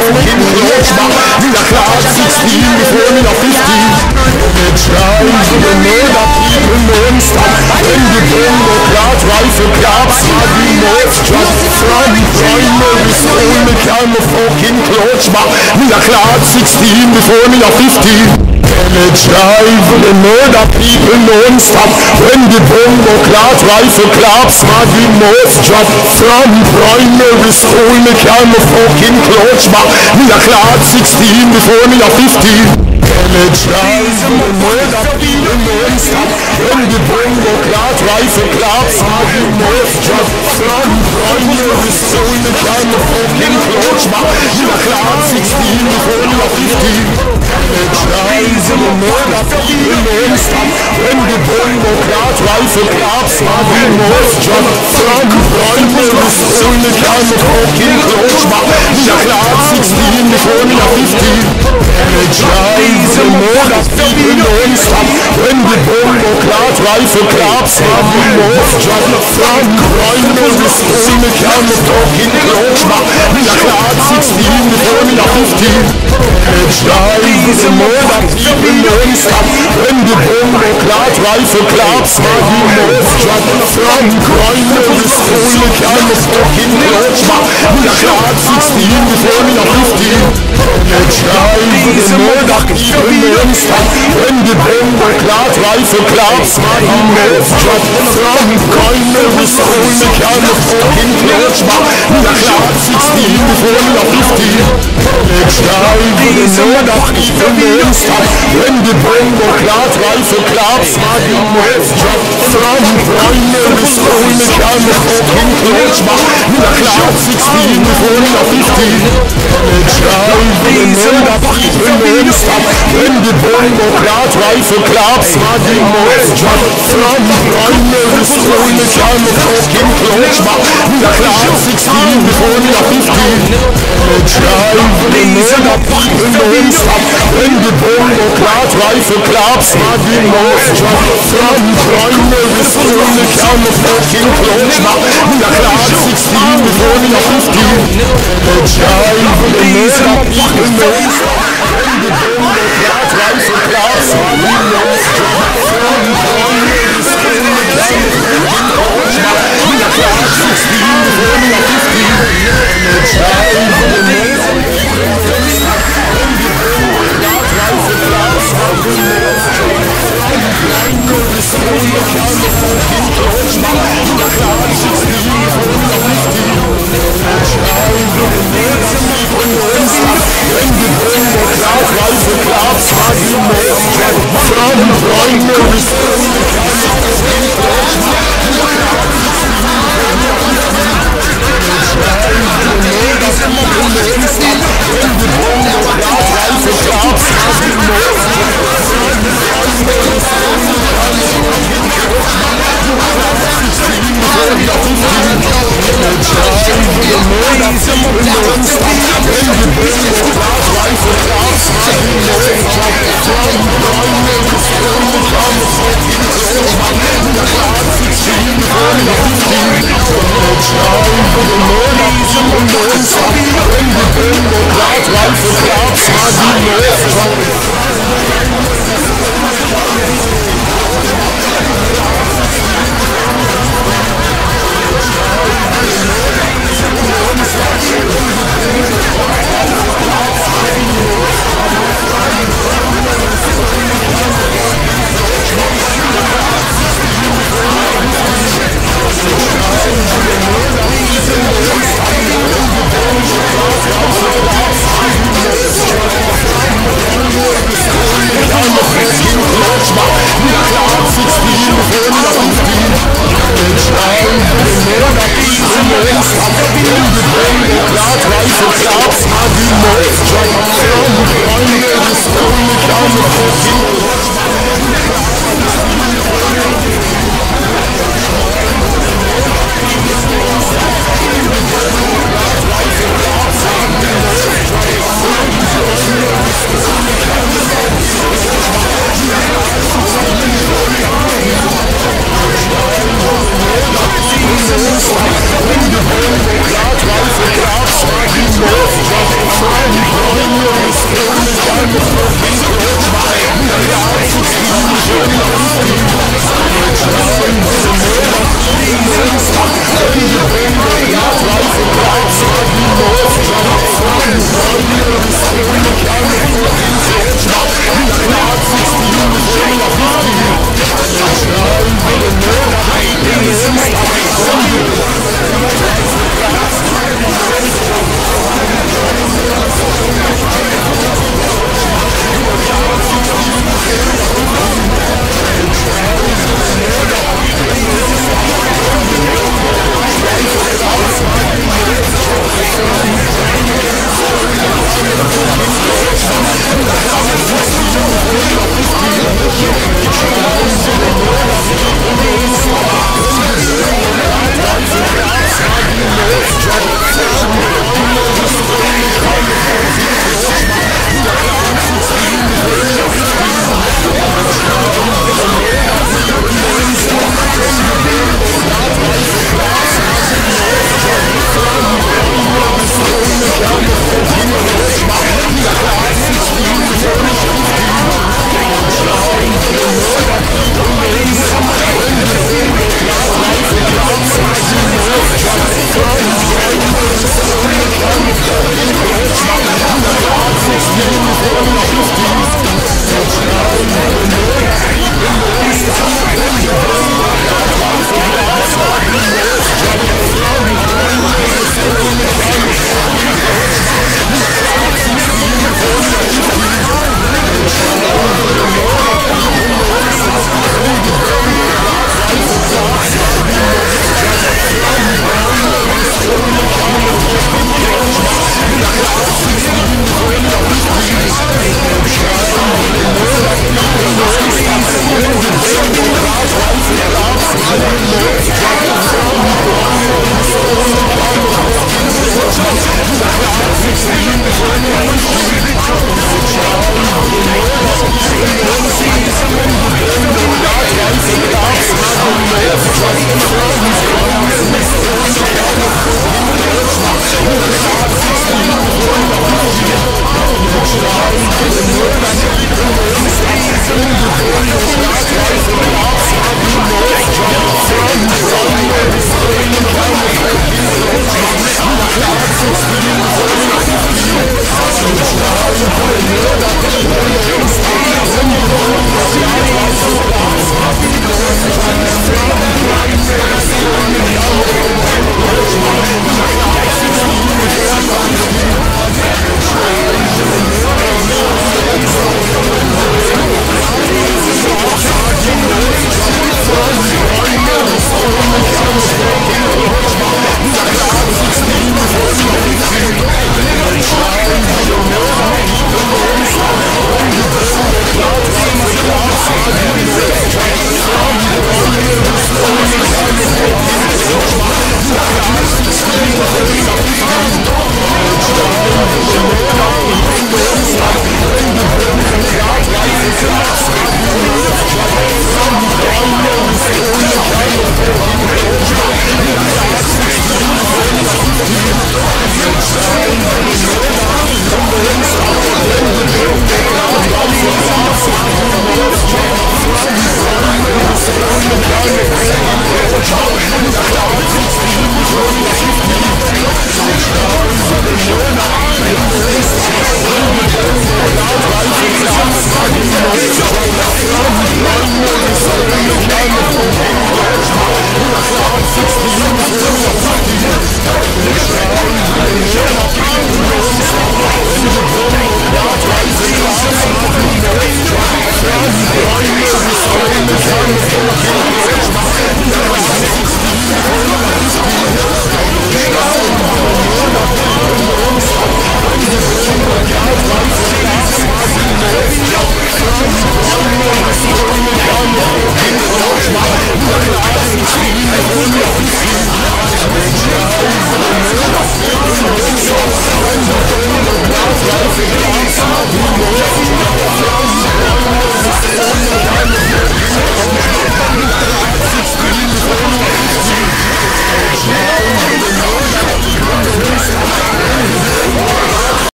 fucking close back. Me a class 16 before me a 15. They try to murder people non-stop. When the bombo clout rifle claps, I be most drop. From primary school, me carry my fucking clutch back. Me a class 16 before me a 15. They try to murder people non-stop. When the bombo clout rifle claps, I be most drop. From primary school, me carry my fucking clutch back. Me a class 16 before me a 15. They try to murder people non-stop. When the bombo clout rifle claps, I be most drop. From primary school, me carry my fucking clutch back. Me a class 16 before me a 15. They try to murder people non-stop. When the bombo clout rifle claps, I be most drop. From primary school, me carry my fucking clutch back. Me a class 16 before me a 15. They try to murder people non-stop. When the bombo clout rifle claps, I be most drop. From primary school, me carry my fucking clutch back. Me a class 16 before me a 15. They try to murder people non-stop. When the bombo clout rifle claps, I be most drop. From primary school, me carry my fucking clutch back. Me a class 16 before me a 15. They try to murder people non-stop. When the bombo clout rifle claps, I be most drop. From primary school, me carry my fucking clutch back. Me a class 16 before me a 15. They try to murder people non-stop. When the bombo clout rifle claps, I be most drop. From primary school, me carry my fucking clutch back. Me a class 16 before me a 15. They try to murder people non-stop. When the bombo clout rifle claps, I be most drop. From primary school, me carry my fucking clutch back. Me a class 16 before me a 15. They try to murder people non-stop. When the bombo clout rifle claps, I be most drop. From primary school, me carry my fucking clutch back. Me a class 16 before me a 15. They try to murder people non-stop. When the bombo clout rifle claps, I be most drop. From primary school, me carry my fucking clutch back. Me a class 16 before me a 15. They try to murder people non-stop. When the bombo clout rifle claps, I be most drop. From primary school, me carry my fucking clutch back. Me a class 16 before me a 15. They try to murder people non-stop. When the bombo clout rifle claps, I be most drop. From primary school, me carry my fucking clutch back. Me a class 16 before me a 15. They try to murder people non-stop. When the bombo clout rifle claps, I be most drop. From primary school, me carry my fucking clutch back. Me a class 16 before me a 15. They try to murder people non-stop. When the bombo clout rifle claps, I be most drop. From primary school, me carry my fucking clutch back. Me a class 16 before me a 15. They try to murder people non-stop. When the